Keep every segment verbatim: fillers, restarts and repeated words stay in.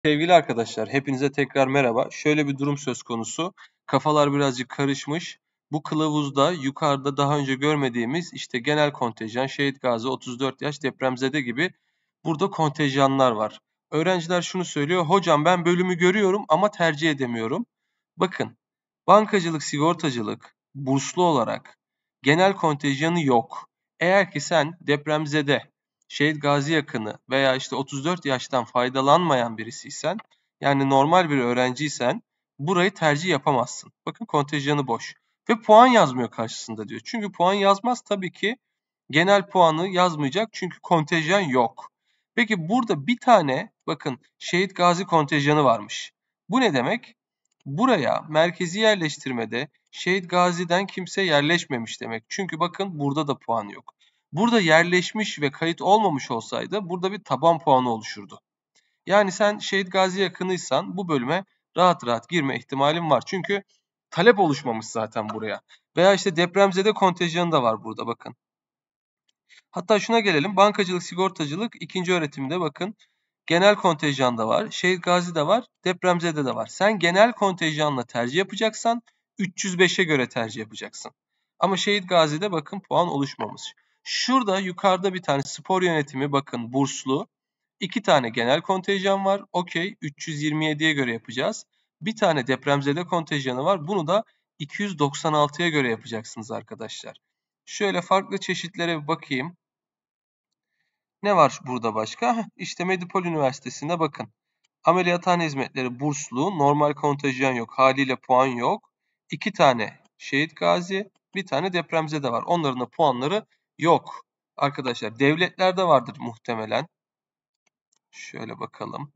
Sevgili arkadaşlar, hepinize tekrar merhaba. Şöyle bir durum söz konusu. Kafalar birazcık karışmış. Bu kılavuzda yukarıda daha önce görmediğimiz işte genel kontenjan, Şehit Gazi, otuz dört yaş, depremzede gibi burada kontenjanlar var. Öğrenciler şunu söylüyor. Hocam ben bölümü görüyorum ama tercih edemiyorum. Bakın, bankacılık, sigortacılık, burslu olarak genel kontenjanı yok. Eğer ki sen depremzede, Şehit Gazi yakını veya işte otuz dört yaştan faydalanmayan birisiysen, yani normal bir öğrenciysen burayı tercih yapamazsın. Bakın kontenjanı boş. Ve puan yazmıyor karşısında diyor. Çünkü puan yazmaz tabii ki genel puanı yazmayacak çünkü kontenjan yok. Peki burada bir tane bakın Şehit Gazi kontenjanı varmış. Bu ne demek? Buraya merkezi yerleştirmede Şehit Gazi'den kimse yerleşmemiş demek. Çünkü bakın burada da puan yok. Burada yerleşmiş ve kayıt olmamış olsaydı burada bir taban puanı oluşurdu. Yani sen Şehit Gazi yakınıysan bu bölüme rahat rahat girme ihtimalin var. Çünkü talep oluşmamış zaten buraya. Veya işte depremzede kontenjanı da var burada bakın. Hatta şuna gelelim. Bankacılık, sigortacılık ikinci öğretimde bakın. Genel kontenjanda var. Şehit Gazi'de var. Depremzede de var. Sen genel kontenjanla tercih yapacaksan üç yüz beşe göre tercih yapacaksın. Ama Şehit Gazi'de bakın puan oluşmamış. Şurada yukarıda bir tane spor yönetimi bakın burslu. İki tane genel kontenjan var. Okey üç yüz yirmi yediye göre yapacağız. Bir tane depremzede kontenjanı var. Bunu da iki yüz doksan altıya göre yapacaksınız arkadaşlar. Şöyle farklı çeşitlere bir bakayım. Ne var burada başka? İşte Medipol Üniversitesi'nde bakın. Ameliyathane hizmetleri burslu, normal kontenjan yok, haliyle puan yok. İki tane Şehit Gazi, bir tane depremzede var. Onların da puanları yok. Arkadaşlar devletlerde vardır muhtemelen. Şöyle bakalım.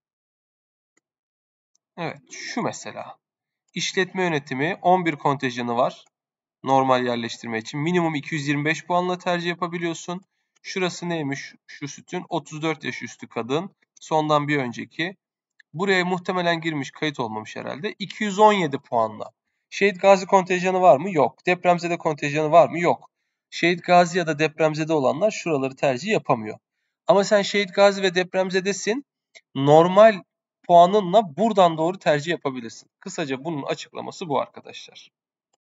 Evet, şu mesela. İşletme yönetimi on bir kontenjanı var. Normal yerleştirme için. Minimum iki yüz yirmi beş puanla tercih yapabiliyorsun. Şurası neymiş? Şu sütun otuz dört yaş üstü kadın. Sondan bir önceki. Buraya muhtemelen girmiş, kayıt olmamış herhalde. iki yüz on yedi puanla. Şehit Gazi kontenjanı var mı? Yok. Depremzede kontenjanı var mı? Yok. Şehit Gazi ya da depremzede olanlar şuraları tercih yapamıyor. Ama sen Şehit Gazi ve depremzedesin. Normal puanınla buradan doğru tercih yapabilirsin. Kısaca bunun açıklaması bu arkadaşlar.